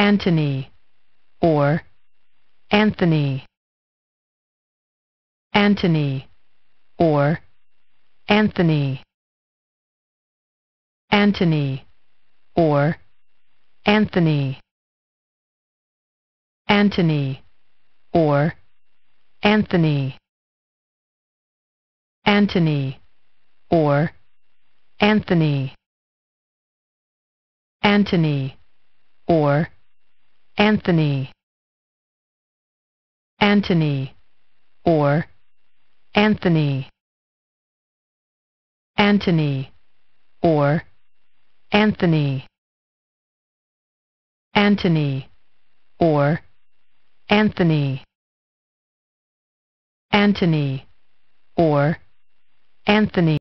Antony, or Anthony. Antony, or Anthony. Antony, or Anthony. Antony, or Anthony. Antony, or Anthony. Antony, or Anthony. Antony, or Anthony. Antony, or Anthony. Antony, or Anthony. Antony, or Anthony.